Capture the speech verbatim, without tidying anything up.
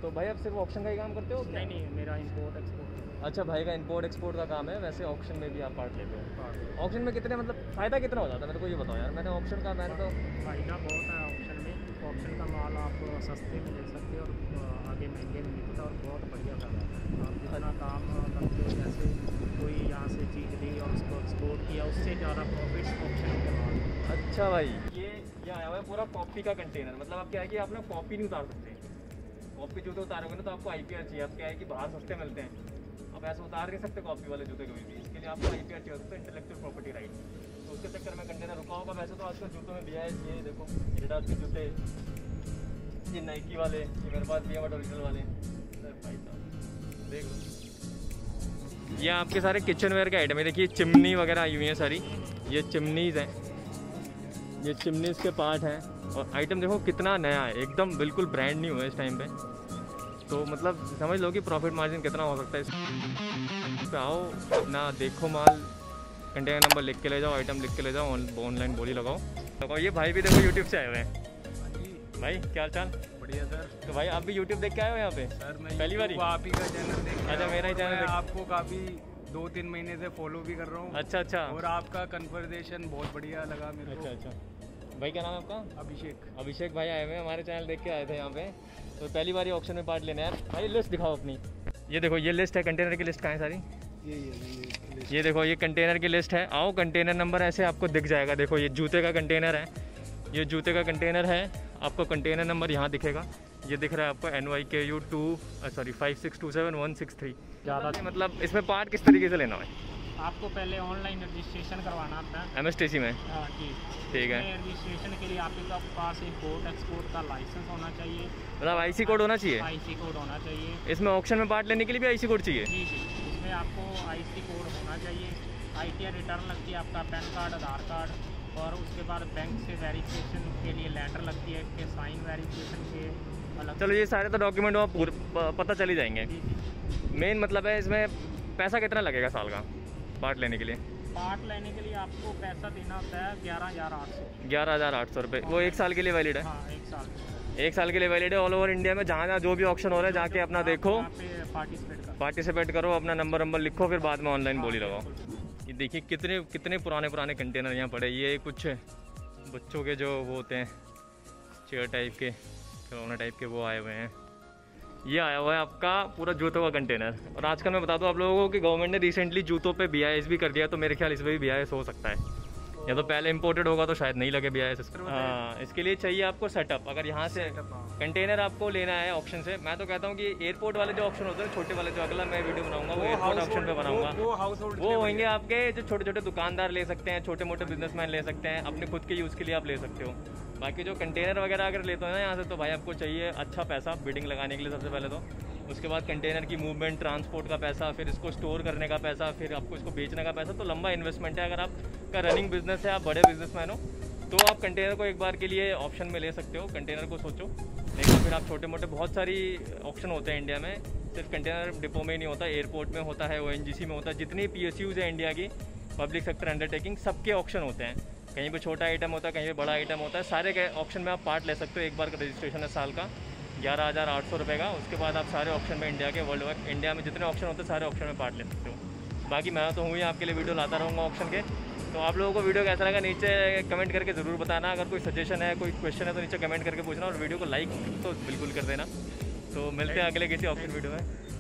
तो भाई आप सिर्फ ऑक्शन का ही काम करते हो? नहीं नहीं, मेरा इंपोर्ट एक्सपोर्ट। अच्छा, भाई का इंपोर्ट एक्सपोर्ट का काम है, वैसे ऑक्शन में भी आप पार्ट लेते हो? ऑक्शन में कितने मतलब फ़ायदा कितना हो जाता है मेरे को ये बताओ यार। मैंने ऑक्शन का मैंने तो फ़ायदा बहुत है ऑप्शन में। ऑप्शन का माल आप सस्ते में ले सकते हो और आगे महंगे में मिलता है और बहुत बढ़िया फ़ायदा है। आप जितना काम करते हो, जैसे कोई यहाँ से चीज़ ली और उसको एक्सपोर्ट किया, उससे ज़्यादा प्रॉफिट ऑप्शन के माल। अच्छा भाई, ये ये आया हुआ है पूरा कॉपी का कंटेनर। मतलब आप क्या है कि आप ना कॉपी नहीं उतार सकते। कॉपी जूते उतारोगे ना तो आपको आई पी आर चाहिए। आप क्या है कि बाहर सस्ते मिलते हैं, आप ऐसे उतार नहीं सकते कॉपी वाले जूते कभी भी। इसके लिए आपको आई पी आर चाहिए होता है, इंटेलेक्चुअल प्रॉपर्टी राइट। तो उसके चक्कर में कंटेनर रुका होगा। वैसे तो आजकल जूतों में भी है, ये देखो एडिडास के जूते, ये नाइकी वाले, ये मेरे पास भी है बट ओरिजिनल वाले। भाई साहब देख लो, ये आपके सारे किचन वेयर के आइटम है। देखिए चिमनी वगैरह आई हुई हैं सारी, ये चिमनीज़ हैं, ये चिमनीज़ के पार्ट हैं। और आइटम देखो कितना नया है, एकदम बिल्कुल ब्रांड न्यू है इस टाइम पे। तो मतलब समझ लो कि प्रॉफिट मार्जिन कितना हो सकता है इस पे। आओ अपना देखो माल, कंटेनर नंबर लिख के ले जाओ, आइटम लिख के ले जाओ, ऑनलाइन बोली लगाओ लगाओ। ये भाई भी देखो यूट्यूब से आए हुए हैं। भाई क्या हाल चाल? बढ़िया सर। तो भाई आप भी यूट्यूब देख के आए हो यहाँ पे? सर मैं पहली बार आप ही का चैनल देख। अच्छा, मेरा ही चैनल। आपको काफ़ी दो तीन महीने से फॉलो भी कर रहा हूँ। अच्छा अच्छा। और आपका कन्वर्सेशन बहुत बढ़िया लगा मेरे को। अच्छा अच्छा। भाई क्या नाम है आपका? अभिषेक। अभिषेक भाई आए हुए हैं, हमारे चैनल देख के आए थे यहाँ पे। तो पहली बार ये ऑक्शन में पार्ट लेना है यार। भाई लिस्ट दिखाओ अपनी। ये देखो ये लिस्ट है, कंटेनर की लिस्ट कहाँ है सारी? ये ये ये देखो ये कंटेनर की लिस्ट है। आओ कंटेनर नंबर ऐसे आपको दिख जाएगा। देखो ये जूते का कंटेनर है, ये जूते का कंटेनर है। आपको कंटेनर नंबर यहाँ दिखेगा, ये दिख रहा है आपको N Y K U two sorry five six two seven one six three. ज़्यादा मतलब इसमें पार्ट किस तरीके से लेना है? आपको पहले ऑनलाइन रजिस्ट्रेशन करवाना है एम एस टी सी में। हाँ जी, ठीक है। रजिस्ट्रेशन के लिए आपके पास इम्पोर्ट एक्सपोर्ट का लाइसेंस होना चाहिए, मतलब आई सी कोड होना चाहिए। आई सी कोड होना चाहिए। इसमें ऑक्शन में पार्ट लेने के लिए भी आई सी कोड चाहिए? जी जी, इसमें आपको आई सी कोड होना चाहिए। आई टी आर रिटर्न लगती है आपका पैन कार्ड, आधार कार्ड, और उसके बाद बैंक से वेरिफिकेशन के लिए लेटर लगती है, इसके साइन वेरिफिकेशन के अलग। चलो ये सारे तो डॉक्यूमेंट वहाँ पता चल ही जाएंगे। मेन मतलब है इसमें पैसा कितना लगेगा साल का पार्ट लेने के लिए? पार्ट लेने के लिए आपको पैसा देना होता है ग्यारह हज़ार आठ सौ। ग्यारह हज़ार आठ सौ रुपये। वो एक साल के लिए वैलिड है? हाँ, एक साल एक साल के लिए वैलिड है। ऑल ओवर इंडिया में जहाँ जहाँ जो भी ऑक्शन हो रहा है जाके अपना देखो, पार्टिसिपेट करो पार्टिसिपेट करो, अपना नंबर नंबर लिखो, फिर बाद में ऑनलाइन बोली लगाओ। ये देखिए कितने कितने पुराने पुराने कंटेनर यहाँ पड़े। ये कुछ बच्चों के जो वो होते हैं चेयर टाइप के, खिलौना टाइप के, वो आए हुए हैं। ये आया हुआ है आपका पूरा जूतों का कंटेनर। और आजकल मैं बता दूं आप लोगों को कि गवर्नमेंट ने रिसेंटली जूतों पे बी आई एस भी कर दिया, तो मेरे ख्याल इसमें भी बी आई एस हो सकता है। या तो पहले इंपोर्टेड होगा तो शायद नहीं लगे बी आई एस। हाँ, इसके लिए चाहिए आपको सेटअप। अगर यहाँ से कंटेनर आपको लेना है ऑप्शन से, मैं तो कहता हूँ कि एयरपोर्ट वाले जो ऑप्शन होते हैं छोटे वाले, जो अगला मैं वीडियो बनाऊंगा वो एयरपोर्ट ऑप्शन पे बनाऊंगा, वो होंगे आपके जो छोटे छोटे दुकानदार ले सकते हैं, छोटे मोटे बिजनेसमैन ले सकते हैं, अपने खुद के यूज़ के लिए आप ले सकते हो। बाकी जो कंटेनर वगैरह अगर लेते हो ना यहाँ से, तो भाई आपको चाहिए अच्छा पैसा बिडिंग लगाने के लिए सबसे पहले तो। उसके बाद कंटेनर की मूवमेंट, ट्रांसपोर्ट का पैसा, फिर इसको स्टोर करने का पैसा, फिर आपको इसको बेचने का पैसा। तो लंबा इन्वेस्टमेंट है। अगर आपका रनिंग बिजनेस है, आप बड़े बिजनेसमैन हो, तो आप कंटेनर को एक बार के लिए ऑप्शन में ले सकते हो। कंटेनर को सोचो। लेकिन फिर आप छोटे मोटे बहुत सारी ऑप्शन होते हैं इंडिया में, सिर्फ कंटेनर डिपो में ही नहीं होता, एयरपोर्ट में होता है, ओ एन जी सी में होता है। जितनी पी एस यूज़ है इंडिया की, पब्लिक सेक्टर अंडरटेकिंग, सबके ऑप्शन होते हैं। कहीं पे छोटा आइटम होता है, कहीं पे बड़ा आइटम होता है। सारे के ऑप्शन में आप पार्ट ले सकते हो। एक बार का रजिस्ट्रेशन है साल का ग्यारह हज़ार आठ सौ रुपये का। उसके बाद आप सारे ऑप्शन में इंडिया के, वर्ल्ड वाइड इंडिया में जितने ऑप्शन होते हैं सारे ऑप्शन में पार्ट ले सकते हो। बाकी मैं तो हूँ ही आपके लिए वीडियो लाता रहूँगा ऑप्शन के। तो आप लोगों को वीडियो कैसा लगा नीचे कमेंट करके ज़रूर बताना। अगर कोई सजेशन है, कोई क्वेश्चन है तो नीचे कमेंट करके पूछना, और वीडियो को लाइक तो बिल्कुल कर देना। तो मिलते हैं अगले किसी ऑप्शन वीडियो में।